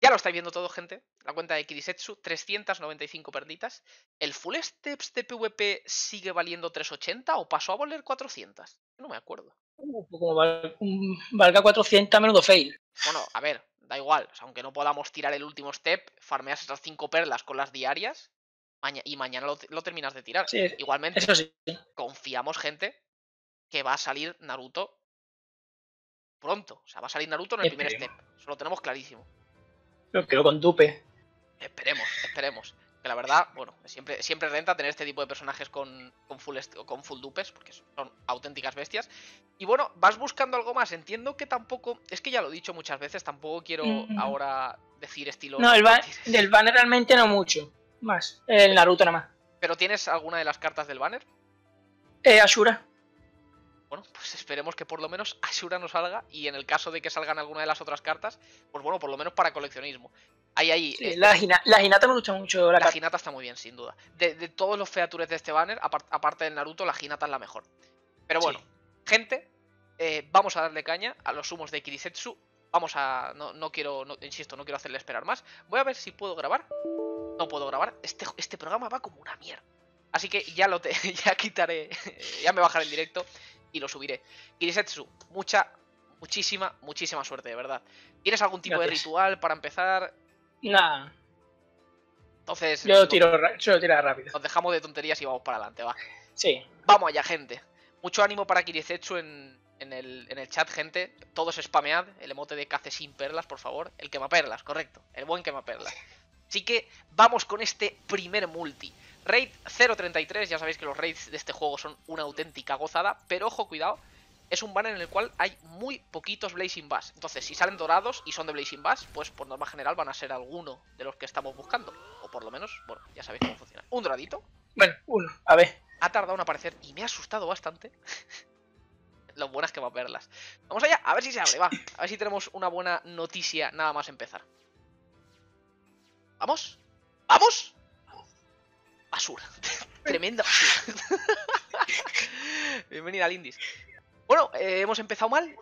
Ya lo estáis viendo todo, gente. La cuenta de Kirisetsu, 395 perditas. ¿El Full Steps de PvP sigue valiendo 380 o pasó a valer 400? No me acuerdo. Como valga 400 a menudo fail. Bueno, a ver, da igual. O sea, aunque no podamos tirar el último step, farmeas esas 5 perlas con las diarias y mañana lo terminas de tirar. Sí, Igualmente, eso sí. confiamos, gente, que va a salir Naruto pronto. O sea, va a salir Naruto en el primer Esperemos. step. Eso lo tenemos clarísimo. Lo quiero con dupe. Esperemos, esperemos. Que la verdad, bueno, siempre renta tener este tipo de personajes con full dupes, porque son auténticas bestias. Y bueno, vas buscando algo más. Entiendo que tampoco, es que ya lo he dicho muchas veces, tampoco quiero ahora decir estilo... No, del banner realmente no mucho. Más. El Naruto nada más. ¿Pero tienes alguna de las cartas del banner? Ashura. Bueno, pues esperemos que por lo menos Ashura no salga. Y en el caso de que salgan alguna de las otras cartas, pues bueno, por lo menos para coleccionismo. Ahí. Sí, la Hinata me gusta mucho. La Hinata está muy bien, sin duda. De todos los features de este banner, aparte del Naruto, la Hinata es la mejor. Pero bueno, sí. Gente, vamos a darle caña a los humos de Kirisetsu. Vamos a... Insisto, no quiero hacerle esperar más. Voy a ver si puedo grabar. No puedo grabar. Este programa va como una mierda. Así que ya quitaré... ya me bajaré el directo y lo subiré. Kirisetsu, muchísima suerte, de verdad. ¿Tienes algún tipo de ritual para empezar? Nada. Entonces... Yo tiro rápido. Nos dejamos de tonterías y vamos para adelante, va. Sí. Vamos allá, gente. Mucho ánimo para Kirisetsu en el chat, gente. Todos spamead el emote de cace sin perlas, por favor. El quemaperlas, correcto. El buen quemaperlas. Así que vamos con este primer multi. Raid 0.33, ya sabéis que los raids de este juego son una auténtica gozada. Pero ojo, cuidado. Es un banner en el cual hay muy poquitos Blazing Bass. Entonces, si salen dorados y son de Blazing Bass, pues por norma general van a ser alguno de los que estamos buscando. O por lo menos, bueno, ya sabéis cómo funciona. Un doradito. Bueno, uno, a ver. Ha tardado en aparecer y me ha asustado bastante. Lo buenas que va a verlas. Vamos allá, a ver si se abre, va. A ver si tenemos una buena noticia nada más empezar. ¿Vamos? ¿Vamos? Basura. Tremenda basura. Bienvenida al Indies. Bueno, hemos empezado mal.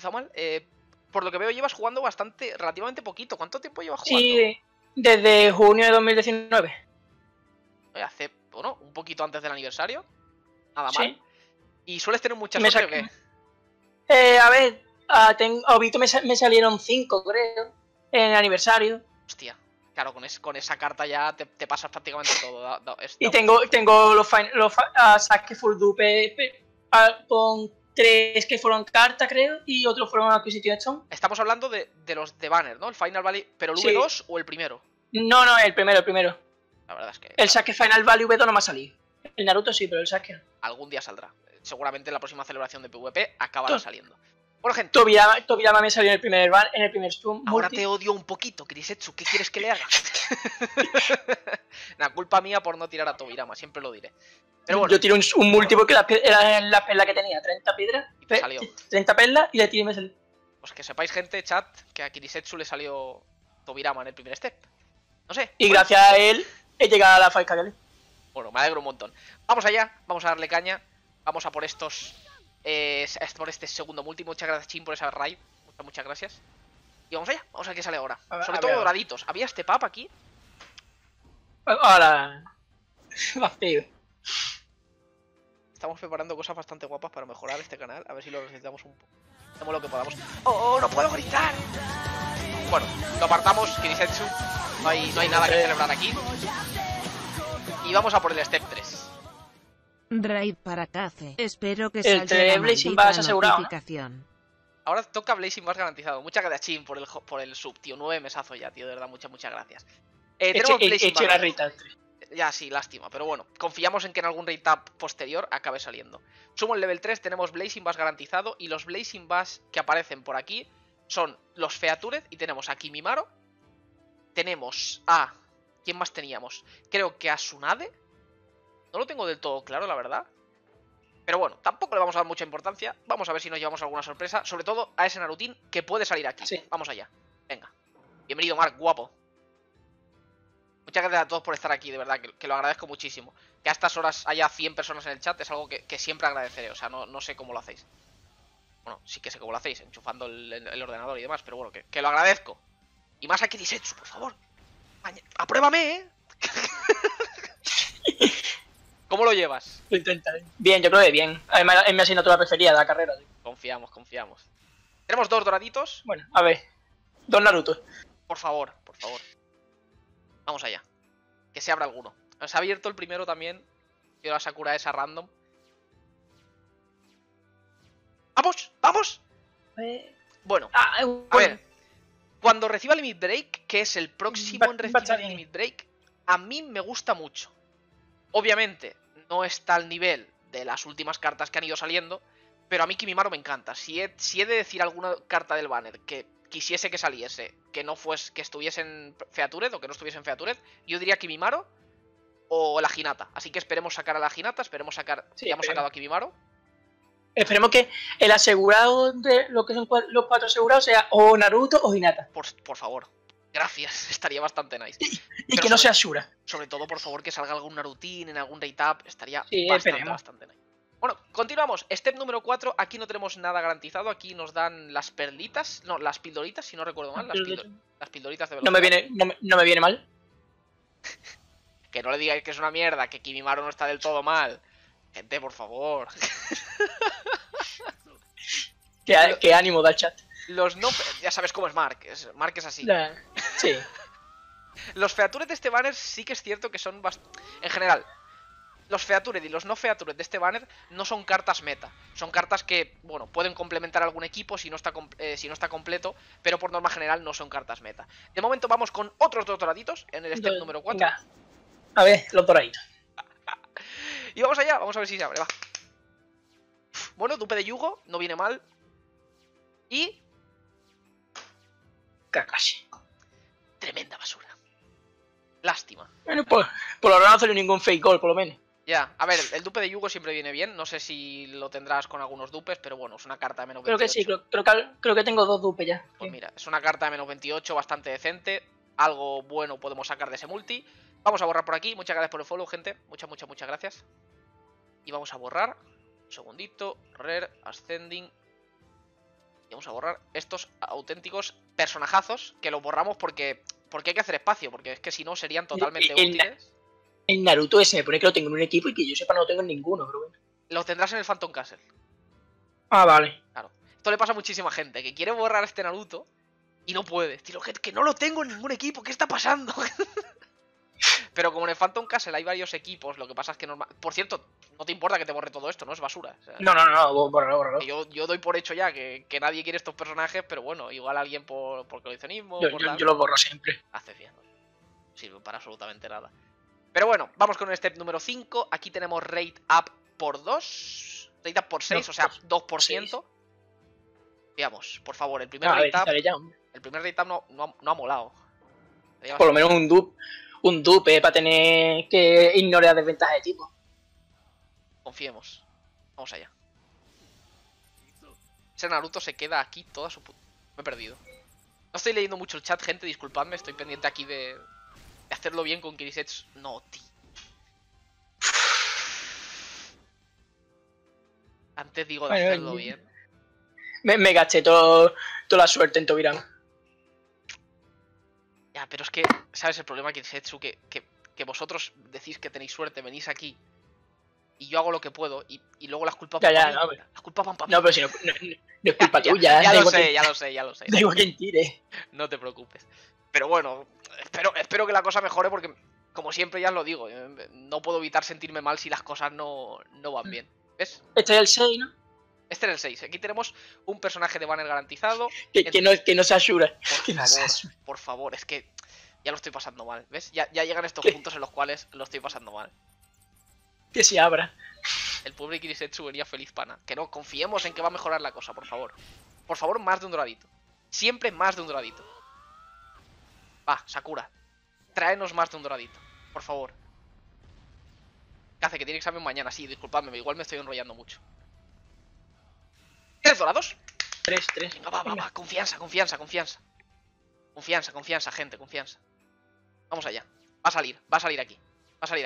Por lo que veo llevas jugando relativamente poquito. ¿Cuánto tiempo llevas jugando? Sí, desde junio de 2019. Hace, bueno, un poquito antes del aniversario. Nada mal. Sí. ¿Y sueles tener mucha suerte o qué? A ver, a Obito me salieron 5, creo, en el aniversario. Hostia, claro, con esa carta ya te pasas prácticamente todo. Y tengo los Sasuke Full Dupe con 3 que fueron carta, creo, y otros fueron Acquisition Stone. Estamos hablando de los de Banner, ¿no? El Final Valley, ¿pero el V2 o el primero? No, el primero. La verdad es que... El Sasuke Final Valley V2 no me ha salido. El Naruto sí, pero el Sasuke no. Algún día saldrá. Seguramente en la próxima celebración de PvP acabará saliendo. Bueno, gente. Tobirama me salió en el primer Stone. Ahora te odio un poquito, Kirisetsu. ¿Qué quieres que le haga? Nah, culpa mía por no tirar a Tobirama, siempre lo diré. Pero bueno. Yo tiré un multi porque era la perla que tenía, 30 piedras. Y te salió. 30 perlas y la tiré y me salió. Pues que sepáis, gente, chat, que a Kirisetsu le salió Tobirama en el primer step. No sé. Y gracias a él he llegado a la 5K. Bueno, me alegro un montón. Vamos allá, vamos a darle caña. Vamos a por por este segundo multi. Muchas gracias, Chin, por esa raid. Muchas gracias. Y vamos allá, vamos a ver qué sale ahora. Sobre todo doraditos. ¿Había este pap aquí? Ahora. Va feo. Estamos preparando cosas bastante guapas para mejorar este canal. A ver si lo necesitamos un poco. Hacemos lo que podamos. ¡Oh, no puedo gritar! Bueno, lo apartamos, Kirisetsu. No hay nada que celebrar aquí. Y vamos a por el step 3. Raid para Cace. Espero que salga la Blazing Bass asegurado, notificación. Ahora toca Blazing Bass garantizado. Muchas gracias, Chin, por el sub, tío. 9 mesazos ya, tío. De verdad, muchas gracias. Tenemos Blazing Bass. Ya, sí, lástima. Pero bueno, confiamos en que en algún raid tab posterior acabe saliendo. Sumo el level 3, tenemos Blazing Bass garantizado. Y los Blazing Bass que aparecen por aquí son los Featured. Y tenemos a Kimimaro. Tenemos a... ¿Quién más teníamos? Creo que a Tsunade. No lo tengo del todo claro, la verdad. Pero bueno, tampoco le vamos a dar mucha importancia. Vamos a ver si nos llevamos alguna sorpresa. Sobre todo a ese Narutín que puede salir aquí. Sí. Vamos allá. Venga. Bienvenido, Mark, guapo. Muchas gracias a todos por estar aquí, de verdad, que lo agradezco muchísimo. Que a estas horas haya 100 personas en el chat es algo que siempre agradeceré. O sea, no sé cómo lo hacéis. Bueno, sí que sé cómo lo hacéis, enchufando el ordenador y demás. Pero bueno, que lo agradezco. Y más a Kirisetsu, por favor. Apruébame, ¿eh? ¿Cómo lo llevas? Lo intentaré. Bien, yo creo que bien. Además, es mi asignatura preferida de la carrera. Tío. Confiamos, confiamos. Tenemos 2 doraditos. Bueno, a ver. 2 Naruto. Por favor, por favor. Vamos allá. Que se abra alguno. Se ha abierto el primero también. Quiero la Sakura esa random. ¡Vamos! ¡Vamos! Bueno, a ver. Cuando reciba Limit Break, que es el próximo en recibir Limit Break, a mí me gusta mucho. Obviamente, no está al nivel de las últimas cartas que han ido saliendo, pero a mí Kimimaro me encanta. Si he de decir alguna carta del banner que quisiese que saliese, que no fuese, que estuviese en Featured o que no estuviese en Featured, yo diría Kimimaro o la Hinata. Así que esperemos sacar a la Hinata, esperemos sacar... Sí, ya hemos sacado a Kimimaro. Esperemos que el asegurado de lo que son los 4 asegurados sea o Naruto o Hinata. Por favor. Gracias, estaría bastante nice. Y que no sea Shura. Sobre todo, por favor, que salga algún Narutín en algún rate-up. Estaría bastante nice. Bueno, continuamos. Step número 4. Aquí no tenemos nada garantizado. Aquí nos dan las perlitas. No, las pildoritas, si no recuerdo mal. Las pildoritas de velocidad. No me viene mal. Que no le digáis que es una mierda, que Kimimaro no está del todo mal. Gente, por favor. Qué ánimo da el chat. Los no... Ya sabes cómo es Mark. Mark es así. Sí. Los Featured de este banner sí que es cierto que son bastante... En general, los Featured y los no Featured de este banner no son cartas meta. Son cartas que, bueno, pueden complementar a algún equipo si no está completo, pero por norma general no son cartas meta. De momento vamos con otros 2 doraditos en el step número 4. Venga. A ver, los doraditos. Y vamos allá, vamos a ver si se abre, va. Bueno, dupe de Yugo, no viene mal. Y... Kakashi. Tremenda basura. Lástima. Bueno, por ahora no ha salido ningún fake goal, por lo menos. Ya, a ver, el dupe de Yugo siempre viene bien. No sé si lo tendrás con algunos dupes, pero bueno, es una carta de menos 28. Creo que sí, creo que tengo 2 dupes ya. Pues mira, es una carta de menos 28 bastante decente. Algo bueno podemos sacar de ese multi. Vamos a borrar por aquí. Muchas gracias por el follow, gente. Muchas gracias. Y vamos a borrar. Un segundito. Rare, Ascending. Y vamos a borrar estos auténticos personajazos. Que los borramos porque hay que hacer espacio. Porque es que si no serían totalmente útiles. En Naruto se me pone que lo tengo en un equipo y que yo sepa no lo tengo en ninguno, pero bueno. Lo tendrás en el Phantom Castle. Ah, vale. Claro. Esto le pasa a muchísima gente. Que quiere borrar este Naruto y no puede. Tío, que no lo tengo en ningún equipo. ¿Qué está pasando? Pero como en el Phantom Castle hay varios equipos, lo que pasa es que normal... Por cierto, no te importa que te borre todo esto, ¿no? Es basura. O sea, no, bórralo. Yo doy por hecho ya que nadie quiere estos personajes, pero bueno, igual alguien por coleccionismo... Yo lo borro siempre. Haces bien, ¿no? Sirve para absolutamente nada. Pero bueno, vamos con el step número 5. Aquí tenemos rate up por 2. Rate up por 6, no, o sea, 2%. 6. Digamos, por favor, el primer rate up... El primer rate up no ha molado. Por lo menos un dupe para tener que ignorar desventajas de tipo. Confiemos. Vamos allá. Ese Naruto se queda aquí toda su puta... Me he perdido. No estoy leyendo mucho el chat, gente, disculpadme. Estoy pendiente aquí de hacerlo bien con Kirisetsu. No, tío. Antes digo de hacerlo bien. Me gasté toda la suerte en Tobirama. Ya, pero es que, ¿sabes el problema, Kirisetsu? Que vosotros decís que tenéis suerte, venís aquí y yo hago lo que puedo y luego las culpas van para mí. Las culpas van para mí. No, pero si no es culpa tuya. Ya lo sé. Da igual quien tire. No te preocupes. Pero bueno, espero que la cosa mejore porque, como siempre ya os lo digo, no puedo evitar sentirme mal si las cosas no van bien. ¿Ves? Este es el 6, ¿no? Este es el 6. Aquí tenemos un personaje de banner garantizado. Que no se Ashura. Por favor, es que ya lo estoy pasando mal. ¿Ves? Ya llegan estos puntos en los cuales lo estoy pasando mal. Que se abra. El pobre Kirisetsu venía feliz, pana. Que no, confiemos en que va a mejorar la cosa, por favor. Por favor, más de un doradito. Siempre más de un doradito. Va, Sakura. Tráenos más de un doradito. Por favor. ¿Qué hace? Que tiene examen mañana. Sí, disculpadme, igual me estoy enrollando mucho. 3 dorados. 3. Venga, va. Confianza, gente, confianza. Vamos allá. Va a salir aquí. Va a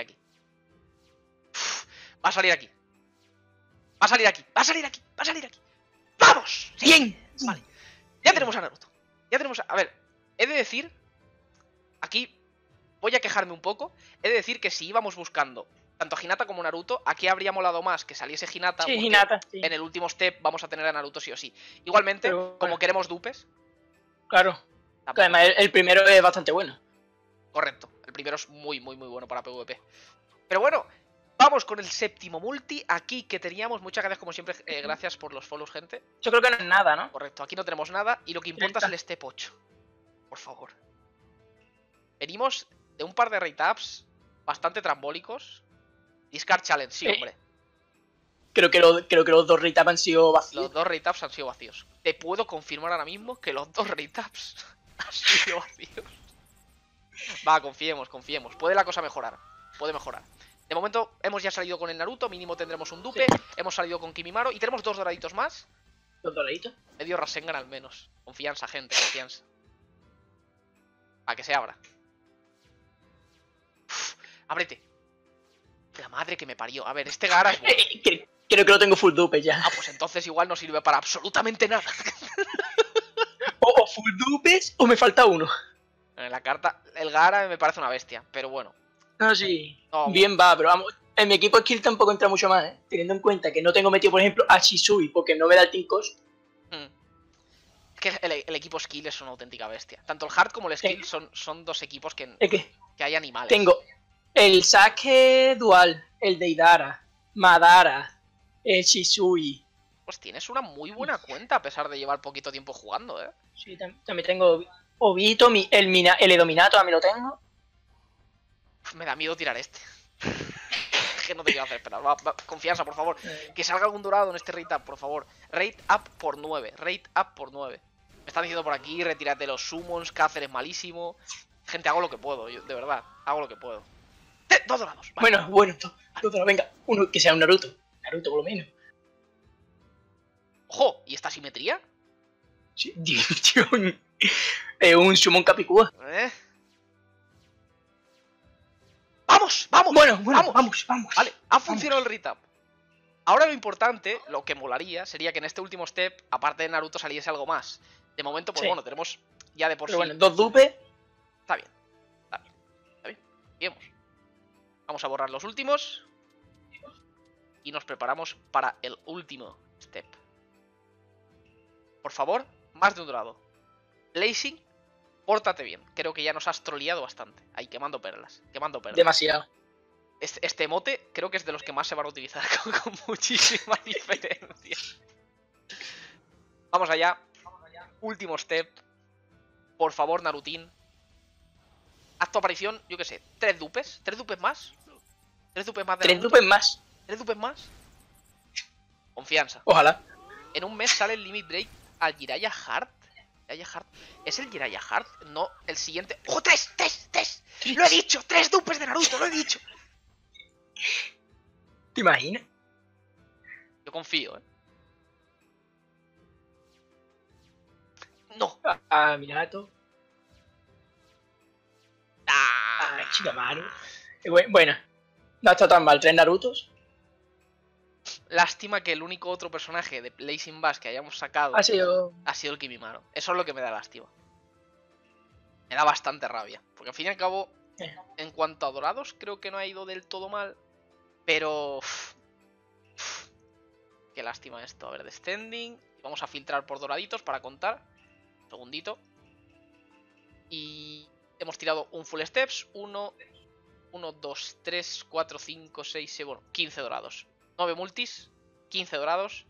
salir aquí. ¡Vamos! ¡Bien! Vale. Ya tenemos a Naruto. A ver. He de decir, aquí voy a quejarme un poco, he de decir que si íbamos buscando tanto a Hinata como Naruto, aquí habría molado más que saliese Hinata, Sí, porque Hinata, sí. en el último step vamos a tener a Naruto sí o sí. Igualmente, Pero, como queremos dupes... Claro. Además, el primero es bastante bueno. Correcto, el primero es muy bueno para PvP. Pero bueno, vamos con el séptimo multi, aquí que teníamos, muchas gracias como siempre, gracias por los follows, gente. Yo creo que no es nada, ¿no? Correcto, aquí no tenemos nada y lo que importa es el step 8. Por favor. Venimos de un par de rate-ups bastante trambólicos. Discard Challenge, sí, hombre. Creo que los dos rate-ups han sido vacíos. Los dos rate-ups han sido vacíos. Te puedo confirmar ahora mismo que los dos rate-ups han sido vacíos. Va, confiemos. Puede la cosa mejorar. Puede mejorar. De momento hemos ya salido con el Naruto, mínimo tendremos un dupe. Sí. Hemos salido con Kimimaro y tenemos dos doraditos más. ¿Dos doraditos? Medio Rasengan al menos. Confianza, gente, confianza. Para que se abra. Uf, ábrete. La madre que me parió. A ver, este Gaara es bueno. Creo que lo tengo full dupe ya. Ah, pues entonces igual no sirve para absolutamente nada. O full dupes o me falta uno. En la carta, el Gaara me parece una bestia, pero bueno. No, sí. No, bien va, pero vamos. En mi equipo skill tampoco entra mucho más, ¿eh? Teniendo en cuenta que no tengo metido, por ejemplo, a Shisui porque no me da el team cost. Es que el equipo skill es una auténtica bestia. Tanto el hard como el skill son dos equipos que hay animales. Tengo el Sasuke dual, el Deidara, Madara, el Shisui. Pues tienes una muy buena cuenta a pesar de llevar poquito tiempo jugando, ¿eh? Sí, también tengo Obito, el Edominato también lo tengo. Me da miedo tirar este. Que no te quiero hacer esperar. Va, confianza, por favor. Que salga algún dorado en este rate up, por favor. Rate up por 9. Rate up por 9. Me están diciendo por aquí, retírate los summons, Cáceres es malísimo. Gente, hago lo que puedo, yo, de verdad. Hago lo que puedo. Dos dorados. Vale. Bueno, dos dorados, venga. Uno que sea un Naruto. Naruto, por lo menos. ¡Ojo! ¿Y esta simetría? Sí, un Summon Capicúa. ¡Vamos! Vamos. Vale, ha funcionado el retap. Ahora lo importante, lo que molaría, sería que en este último step, aparte de Naruto, saliese algo más. De momento, pues bueno, tenemos ya de por sí... bueno, dos dupes. Está bien. Bien. Vamos a borrar los últimos. Y nos preparamos para el último step. Por favor, más de un dorado. Blazing, pórtate bien. Creo que ya nos has troleado bastante. Ahí, quemando perlas. Demasiado. Este emote creo que es de los que más se van a utilizar con muchísima diferencia. Vamos allá. Último step. Por favor, Narutín. Haz tu aparición, yo qué sé, 3 dupes. 3 dupes más. 3 dupes más de Naruto. 3 dupes más. Confianza. Ojalá. En un mes sale el Limit Break al Jiraiya Heart. ¿Es el Jiraiya Heart? No, el siguiente. ¡Oh, 3! ¡Lo he dicho! 3 dupes de Naruto, lo he dicho. ¿Te imaginas? Yo confío, No. Minato. Shikamaru. Bueno, no ha estado tan mal. 3 Narutos. Lástima que el único otro personaje de Blazing Bass que hayamos sacado ha sido el Kimimaro. Eso es lo que me da lástima. Me da bastante rabia. Porque al fin y al cabo, en cuanto a dorados, creo que no ha ido del todo mal. Pero... qué lástima esto. A ver, descending. Vamos a filtrar por doraditos para contar. Un segundito. Y hemos tirado un full steps. 1, 2, 3, 4, 5, 6, 7, bueno, 15 dorados. 9 multis, 15 dorados.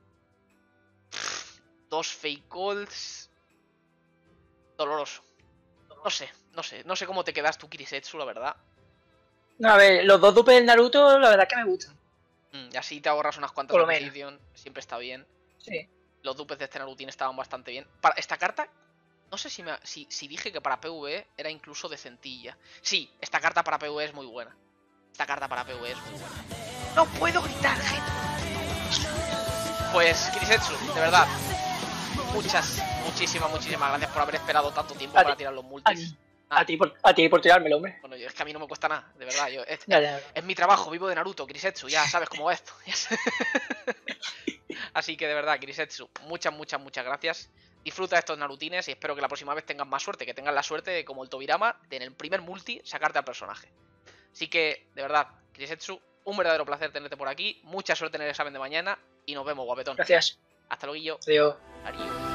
2 fake golds. Doloroso. No sé cómo te quedas tú, Kirisetsu, la verdad. A ver, los 2 dupes del Naruto, la verdad que me gustan. Y así te ahorras unas cuantas acquisition. Siempre está bien. Sí. Los dupes de este Narutín estaban bastante bien. Para esta carta, no sé si dije que para PvE era incluso decentilla. Sí, esta carta para PvE es muy buena. ¡No puedo gritar, gente! Pues, Kirisetsu, de verdad, muchísimas gracias por haber esperado tanto tiempo para tirar los multis. A ti por tirármelo, hombre. Bueno, es que a mí no me cuesta nada, de verdad. Ya. Es mi trabajo, vivo de Naruto, Kirisetsu, ya sabes cómo va esto. Así que de verdad, Kirisetsu, muchas gracias. Disfruta de estos Narutines y espero que la próxima vez tengas más suerte, que tengas la suerte de, como el Tobirama, de en el primer multi sacarte al personaje. Así que, de verdad, Krisetsu, un verdadero placer tenerte por aquí. Mucha suerte en el examen de mañana y nos vemos, guapetón. Gracias. Hasta luego, Guillo. Adiós. Adiós.